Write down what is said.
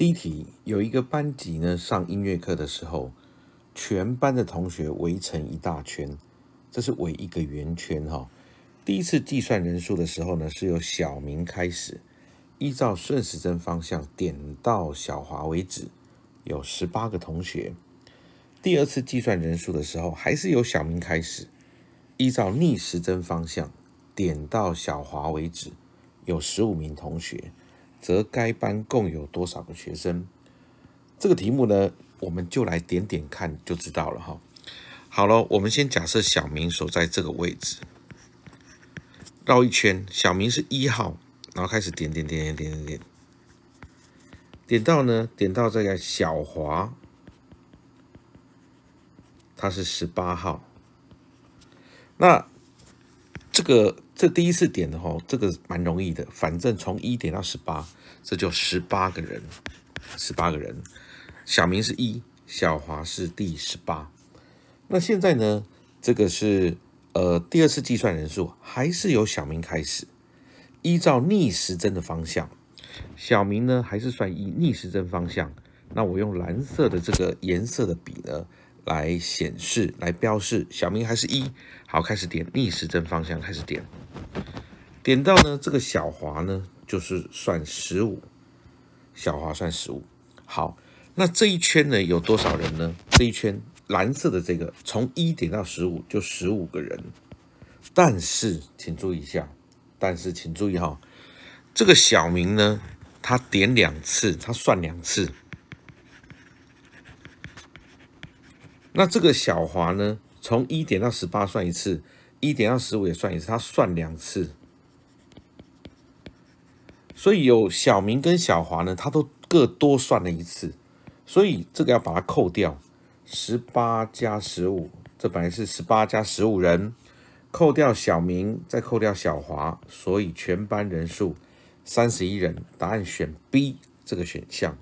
第一题，有一个班级呢，上音乐课的时候，全班的同学围成一大圈，这是围一个圆圈哈。第一次计算人数的时候呢，是由小明开始，依照顺时针方向点到小华为止，有18个同学。第二次计算人数的时候，还是由小明开始，依照逆时针方向点到小华为止，有15名同学。则该班共有多少个学生？这个题目呢，我们就来点点看就知道了哈。好了，我们先假设小明所在这个位置，绕一圈，小明是1号，然后开始点，点到这个小华，他是18号。那这第一次点的话，这个蛮容易的，反正从1点到18，这就18个人，18个人。小明是1，小华是第18。那现在呢，这个是第二次计算人数，还是由小明开始，依照逆时针的方向。小明呢还是算逆时针方向，那我用蓝色的这个颜色的笔呢来显示，来标示小明还是1。好，开始点逆时针方向，开始点到呢这个小华呢就是算15，小华算15。好，那这一圈呢有多少人呢？这一圈蓝色的这个从1点到15就15个人。但是请注意一下，请注意哈，这个小明呢他点2次，他算2次。那这个小华呢，从1点到18算1次，1点到15也算1次，他算2次。所以有小明跟小华呢，他都各多算了1次，所以这个要把它扣掉。18加15，这本来是18加15人，扣掉小明，再扣掉小华，所以全班人数31人。答案选 B 这个选项。